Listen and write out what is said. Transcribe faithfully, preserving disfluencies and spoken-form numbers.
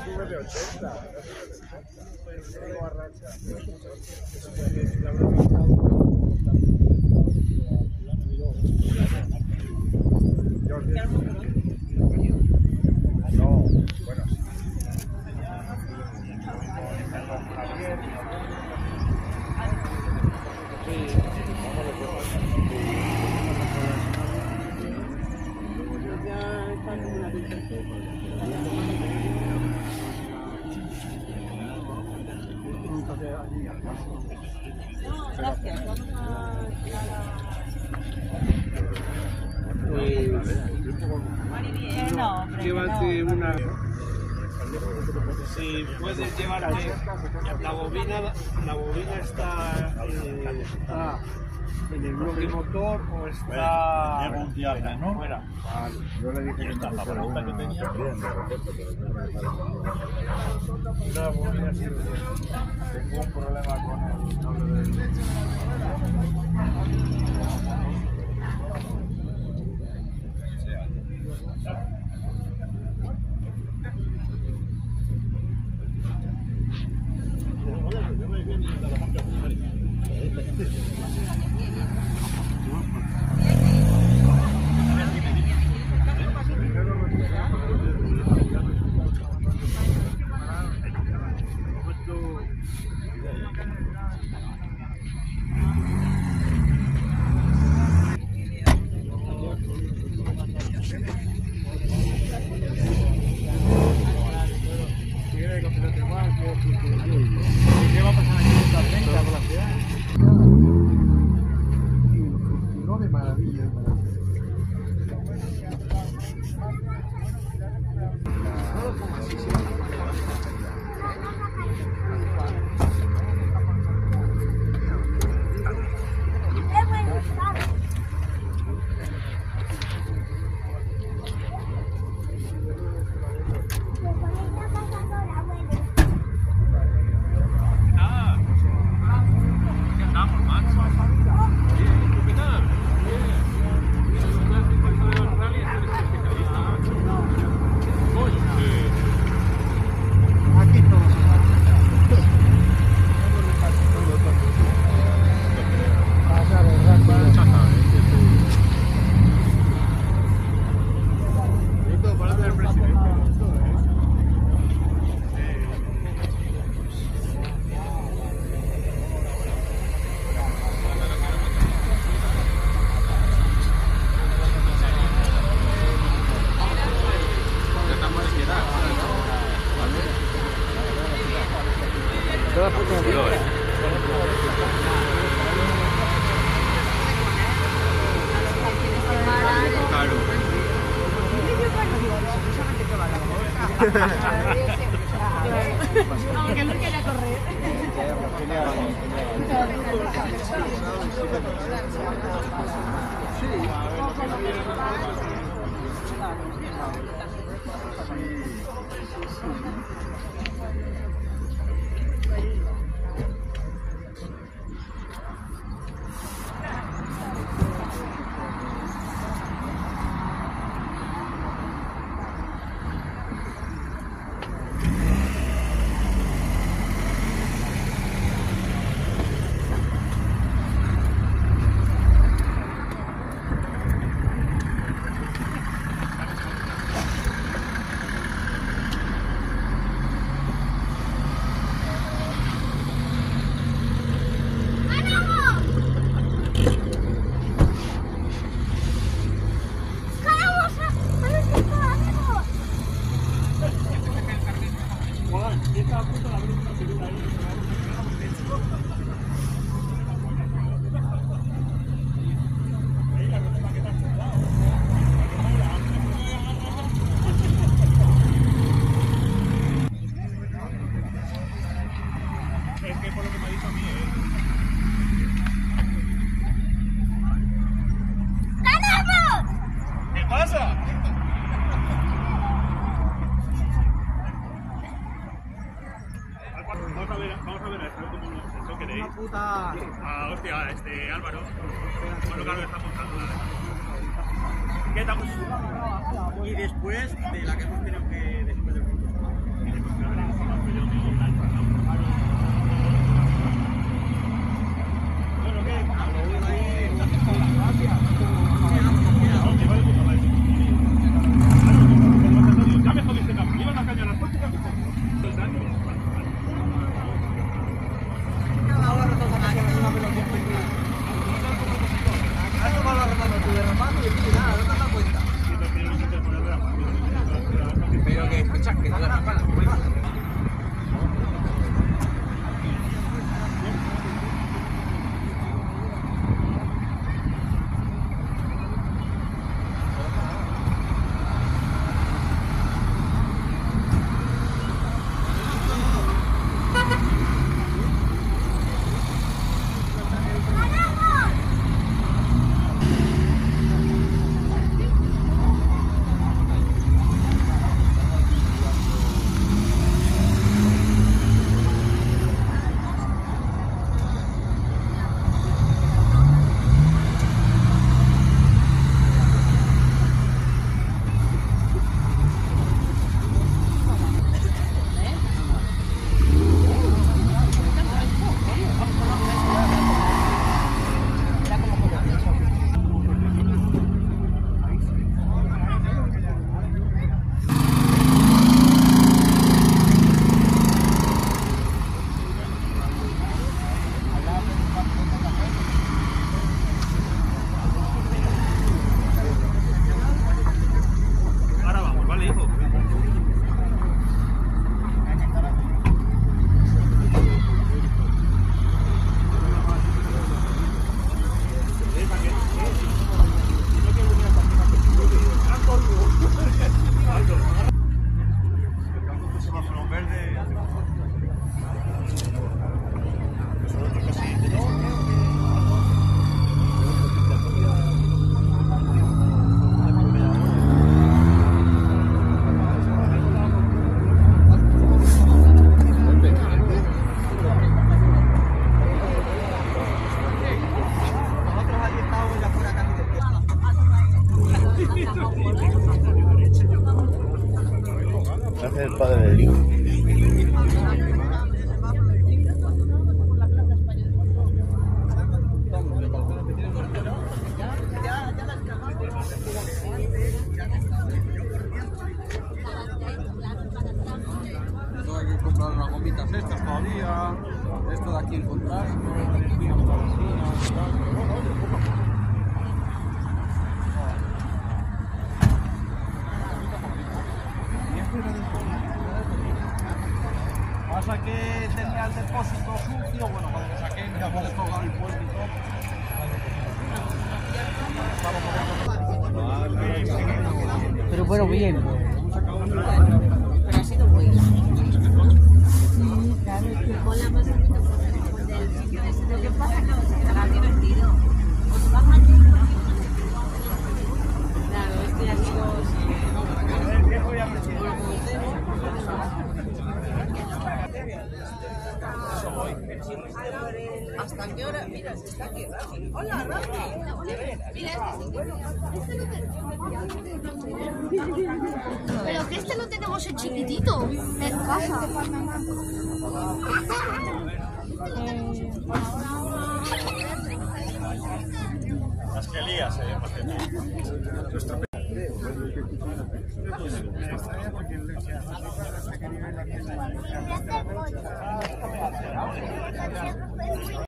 sube de ochenta. Tengo arracha. No, bueno. No, gracias. Vamos a... Pues... No, hombre, llévate no. una... Si puedes llevarte la bobina, la bobina está, eh, está en el bloque motor o está Lleva un diable, ¿no? fuera. Vale. Yo le dije que está la pregunta que tenía. Una bobina así. Tengo un problema con el cable del... ¿Qué va a pasar aquí en la treinta por la ciudad? No, de maravilla, de maravilla. Aunque no quiera correr. Ah, hostia, este Álvaro. Bueno, claro, está montando la... ¿Qué tal? Y después de la que hemos tenido que después del fútbol. Hace el padre del hijo. Esto hay que comprar unas gomitas estas todavía. Esto de aquí encontrar. Pasa que tenía el depósito sucio, bueno, cuando lo saqué, me había tocado el puerto y todo. Pero bueno, bien. Pero ha sido muy largo. Sí, claro, es que mola más el sitio del sitio ese. Lo que pasa es que se quedará divertido. Os va a claro, este ha sido... ¿Hasta qué hora? Mira, se está aquí Rafi. Hola, Rafi. Mira, Pero que este lo tenemos en chiquitito, en casa. Las que lías, eh, más que